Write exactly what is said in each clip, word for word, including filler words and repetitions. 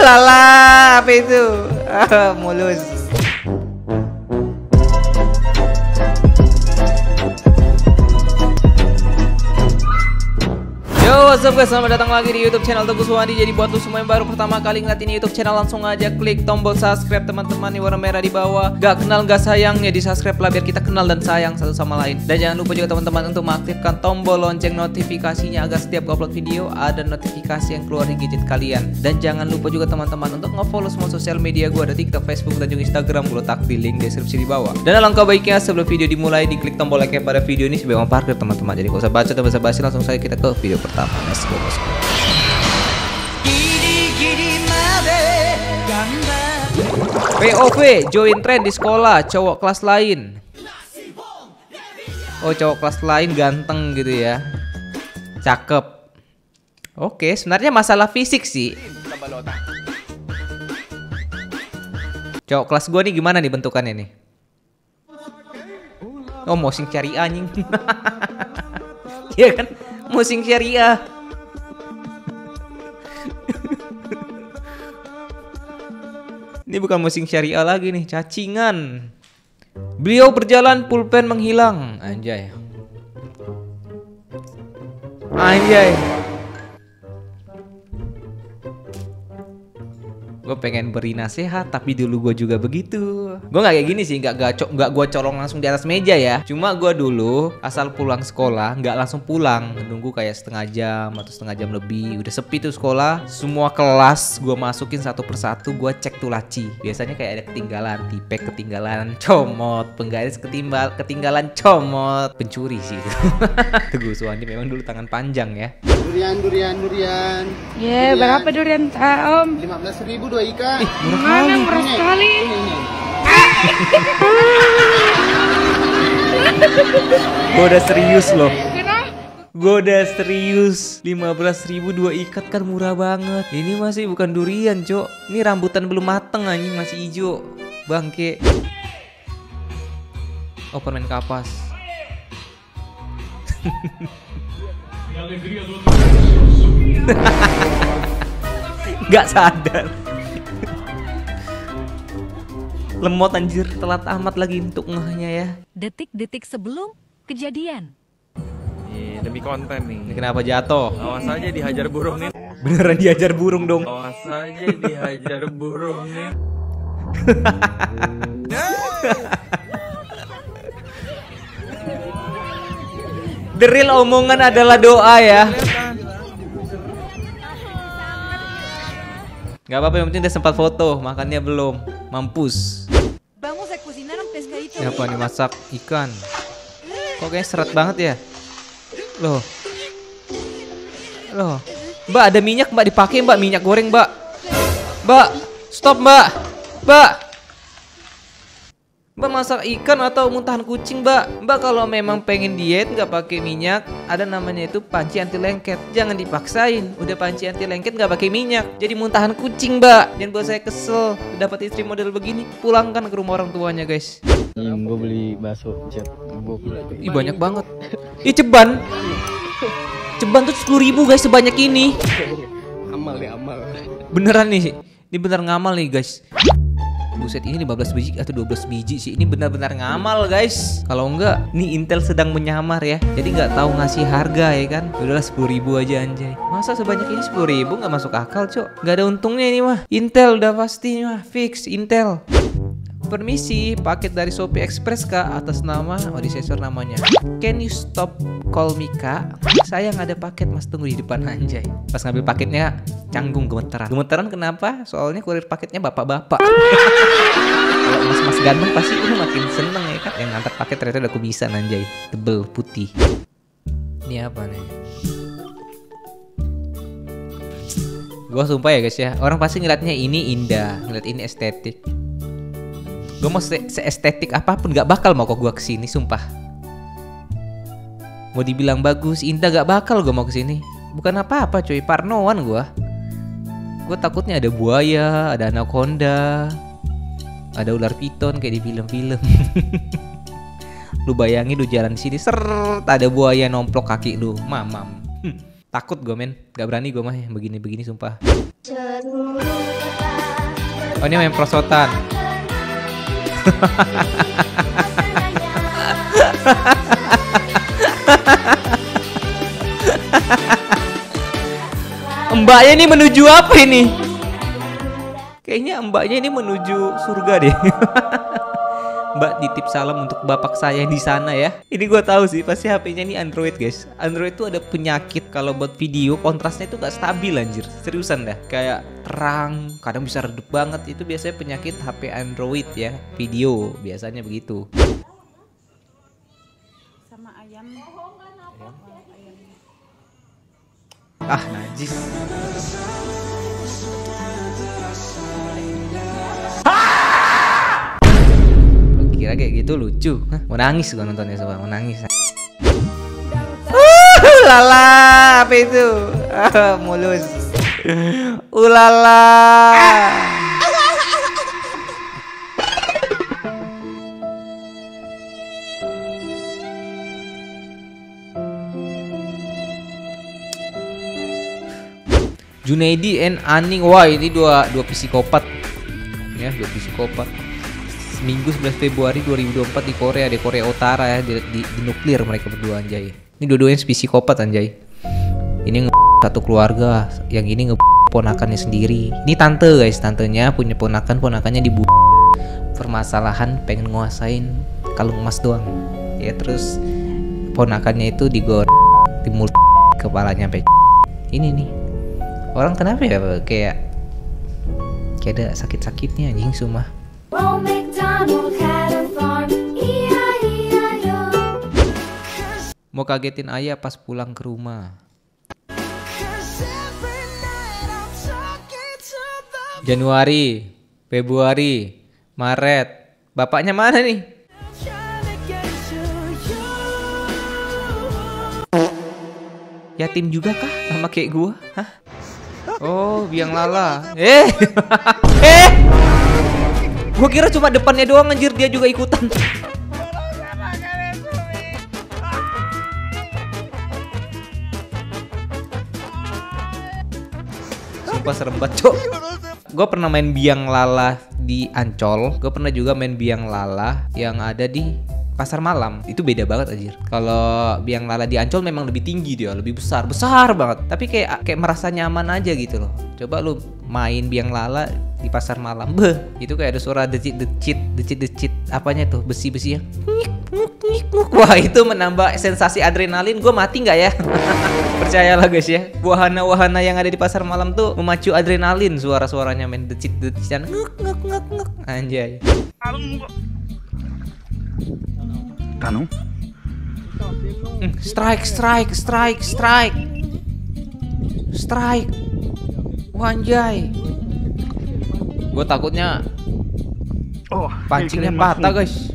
Lala, apa itu? Ah, mulus. Yo, what's up guys, selamat datang lagi di YouTube channel Teguh Suwandi. Jadi buat lu semua yang baru pertama kali ngeliat ini YouTube channel, langsung aja klik tombol subscribe teman-teman di warna merah di bawah. Gak kenal gak sayang ya di subscribe lah, biar kita kenal dan sayang satu sama lain. Dan jangan lupa juga teman-teman untuk mengaktifkan tombol lonceng notifikasinya agar setiap gue upload video ada notifikasi yang keluar di gadget kalian. Dan jangan lupa juga teman-teman untuk nge-follow semua sosial media gue, ada TikTok, Facebook dan juga Instagram. Gue letak di link deskripsi di bawah. Dan alangkah baiknya sebelum video dimulai diklik tombol like pada video ini sebagai parkir teman-teman. Jadi gak usah baca dan basa-basi, langsung saja kita ke video pertama. Let's go, let's go. P O V join trend di sekolah cowok kelas lain. Oh, cowok kelas lain ganteng gitu ya, cakep. Oke, sebenarnya masalah fisik sih. Cowok kelas gua nih gimana nih bentukannya nih? Oh, mosing syariah anjing. Iya kan, mosing syariah. Ini bukan musim syariah lagi nih, cacingan. Beliau berjalan, pulpen menghilang. Anjay. Anjay. Gue pengen beri nasihat, tapi dulu gue juga begitu. Gue nggak kayak gini sih, nggak gacok, nggak gue colong langsung di atas meja ya. Cuma gue dulu asal pulang sekolah nggak langsung pulang, nunggu kayak setengah jam atau setengah jam lebih. Udah sepi tuh sekolah, semua kelas gue masukin satu persatu, gue cek tuh laci. Biasanya kayak ada ketinggalan, tipek ketinggalan, comot, penggaris ketimbal, ketinggalan, comot, pencuri sih. Teguh Suwandi memang dulu tangan panjang ya. Durian, durian, durian. Ya, yeah, berapa durian, uh, Om? lima belas ribu dua ikat. Ih, murah Mana kali. murah sekali. Ini, ini. Gue udah serius loh. Kenapa? Gue udah serius. Lima belas ribu dua ikat kan murah banget. Ini masih bukan durian, Cok. Ini rambutan belum mateng anjing, masih hijau. Bangke. Oh, permen kapas. Gak sadar. Lemot anjir, telat amat lagi untuk ngehnya ya. Detik-detik sebelum kejadian. Iya, demi konten nih. Ini kenapa jatuh? Awas aja dihajar burung nih. Beneran diajar burung dong. Awas aja dihajar burung nih. The real omongan adalah doa ya. Gak apa-apa, yang penting udah sempat foto, makannya belum. Mampus. Siapa nih masak ikan? Kok kayaknya seret banget ya? Loh. Loh. Mbak, ada minyak mbak, dipakai mbak, minyak goreng mbak. Mbak, stop mbak. Mbak. Mbak masak ikan atau muntahan kucing mbak? Mbak kalau memang pengen diet nggak pakai minyak, ada namanya itu panci anti lengket. Jangan dipaksain, udah panci anti lengket nggak pakai minyak, jadi muntahan kucing mbak. Jangan buat saya kesel, dapat istri model begini, pulangkan ke rumah orang tuanya guys. Nih, gue beli bakso jet. Ih, banyak banget. Ih, ceban. Ceban tuh sepuluh ribu guys sebanyak ini. Amal ya, amal. Beneran nih, ini bener ngamal nih guys. Buset, ini lima belas biji atau dua belas biji sih. Ini benar-benar ngamal guys. Kalau enggak, nih Intel sedang menyamar ya. Jadi nggak tahu ngasih harga ya kan. Udahlah sepuluh ribu aja anjay. Masa sebanyak ini sepuluh ribu nggak masuk akal cok. Nggak ada untungnya ini mah. Intel udah pasti mah fix Intel. Permisi, paket dari Shopee Express kak, atas nama, oh di sensor namanya. Can you stop call me kak? Saya nggak ada paket mas, tunggu di depan anjay. Pas ngambil paketnya canggung, gemeteran. Gemeteran kenapa? Soalnya kurir paketnya bapak-bapak. Kalau mas-mas ganteng pasti ini makin seneng ya kan. Yang ngantar paket ternyata udah kubisan anjay. Tebel, putih. Ini apa nih? Gua sumpah ya guys ya, orang pasti ngeliatnya ini indah, ngeliat ini estetik. Gue mau se seestetik apapun gak bakal mau kok gue kesini, sumpah. Mau dibilang bagus, indah gak bakal gue mau kesini. Bukan apa-apa cuy, parnoan gue. Gue takutnya ada buaya, ada anaconda, ada ular piton kayak di film-film. Lu bayangin lu jalan sini, seret ada buaya nomplok kaki lu, mamam. Takut gue men, gak berani gue mah yang begini-begini sumpah. Oh ini main prosotan. Mbaknya ini menuju apa ini? Kayaknya mbaknya ini menuju surga deh. Mbak titip salam untuk bapak saya di sana ya. Ini gue tahu sih pasti H P-nya ini Android guys. Android tuh ada penyakit kalau buat video kontrasnya itu gak stabil anjir. Seriusan dah. Kayak terang, kadang bisa redup banget. Itu biasanya penyakit H P Android ya. Video biasanya begitu. Sama ayam. Ah najis. Kira kayak gitu lucu. Hah, mau nangis gua nontonnya sobat, mau nangis. Uh, lala, apa itu? Ah, mulus. Ulala. Junaidi and Aning, wah ini dua dua psikopat. Ya, dua psikopat. Minggu sebelas Februari dua ribu dua puluh empat di Korea, di Korea Utara ya, di, di, di nuklir mereka berdua anjay. Ini dua-duanya psikopat anjay. Ini nge satu keluarga, yang ini nge ponakannya sendiri. Ini tante guys, tantenya punya ponakan, ponakannya dibu. Permasalahan pengen nguasain kalung emas doang. Ya terus ponakannya itu digor di mulut kepalanya sampai. Ini nih. Orang kenapa ya kayak kayak ada sakit-sakitnya anjing sumpah. Mau kagetin ayah pas pulang ke rumah. Januari, Februari, Maret. Bapaknya mana nih? Yatim juga kah sama kayak gua? Hah? Oh, biang lala. Eh. eh. Gua kira cuma depannya doang anjir, dia juga ikutan. Sumpah serem banget, Cok. Gue pernah main biang lala di Ancol. Gue pernah juga main biang lala yang ada di pasar malam. Itu beda banget anjir. Kalau biang lala di Ancol memang lebih tinggi dia, lebih besar, besar banget. Tapi kayak kayak merasa nyaman aja gitu loh. Coba lu main biang lala di pasar malam. Beh, itu kayak ada suara decit-decit, decit-decit apanya tuh, besi-besi yang wah, itu menambah sensasi adrenalin. Gue mati nggak ya? Percayalah guys ya, wahana-wahana yang ada di pasar malam tuh memacu adrenalin. Suara-suaranya main decit-decitan nguk nguk nguk nguk anjay. Tá não? Strike, strike, strike, strike, strike. Wah, anjay. Gue takutnya Oh, pancingnya patah guys.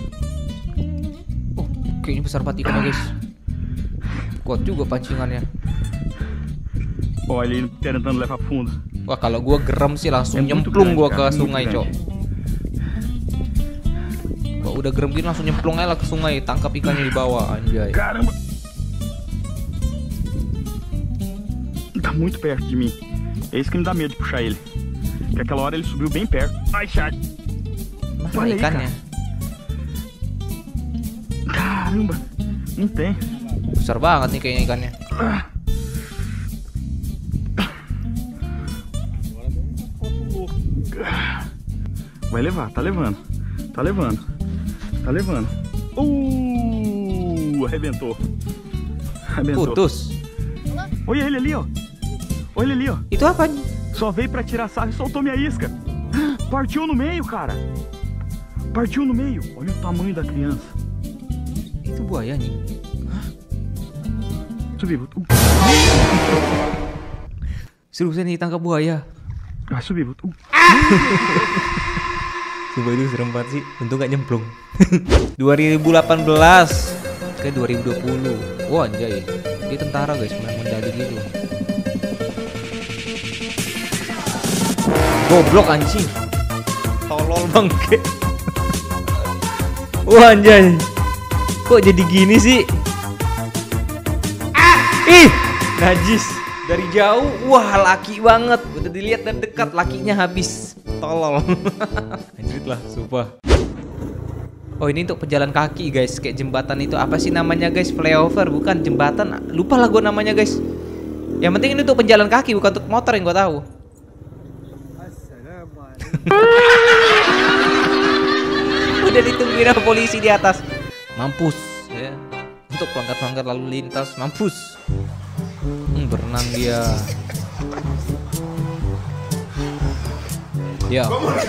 Oh, kayaknya besar banget ikannya guys. Kuat juga pancingannya. Olha ele tentando levar fundo. Wah, kalau gue gerem sih langsung nyemplung gue ke sungai, Cok. Kalau udah gerem gini langsung nyemplung aja ke sungai, tangkap ikannya di bawah, anjay. Caramba! Tá muito perto de mim. É isso que me dá medo de puxar ele. Porque aquela hora ele subiu bem perto. Ai, chat. Mana ikannya? Caramba! Não tem. Besar banget nih kayaknya ikannya. Vai levar, tá levando. Tá levando. Tá levando. Uh, arrebentou. Arrebentou. Putus. Olha ele ali, ó. Olha ele ali, ó. Itu apa nih? Só veio pra tirar sarro e soltou minha isca. Partiu no meio, cara. Partiu no meio. Olha o tamanho da criança. Itu buaya nih. Subiu. Uh. Seriusan nih tangkap buaya. Ah, subiu. Uh. Coba itu serem banget sih. Untung gak nyemplung. dua ribu delapan belas ke dua ribu dua puluh. Wah, anjay. Dia tentara guys, main medali gitu. Goblok anjing. Tolol bangke. Wah, anjay. Kok jadi gini sih? Ah, ih, Najis. Dari jauh, wah laki banget. Udah dilihat dari dekat, lakinya habis. Tolol. Anjir lah, sumpah. Oh ini untuk pejalan kaki guys. Kayak jembatan itu apa sih namanya guys? Flyover bukan jembatan. Lupa lah gue namanya guys. Yang penting ini untuk pejalan kaki, bukan untuk motor yang gue tahu. Udah ditungguin sama polisi di atas. Mampus ya. Untuk pelanggar-pelanggar lalu lintas, mampus. Hmm, berenang dia. Ya.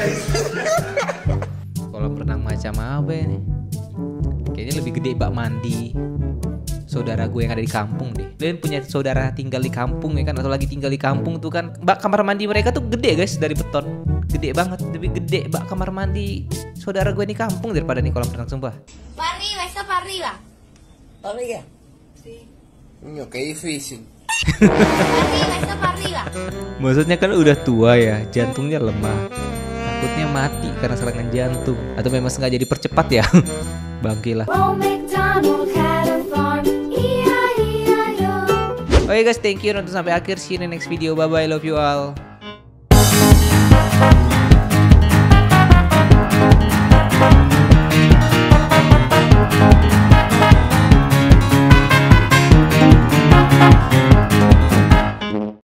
Kolam renang macam apa ini? Kayaknya lebih gede bak mandi. Saudara gue yang ada di kampung deh. Kalian punya saudara tinggal di kampung ya kan, atau lagi tinggal di kampung tuh kan, bak kamar mandi mereka tuh gede guys, dari beton. Gede banget, lebih gede bak kamar mandi saudara gue di kampung daripada nih kolam renang sumpah. Para arriba, está para arriba. ¿Para arriba? Sí. Coño, qué difícil. Para arriba, está para arriba. Maksudnya kan udah tua ya, jantungnya lemah. Takutnya mati karena serangan jantung. Atau memang sengaja dipercepat ya. Bangke lah. Oke guys, thank you nonton sampai akhir. See you in the next video. Bye bye, love you all.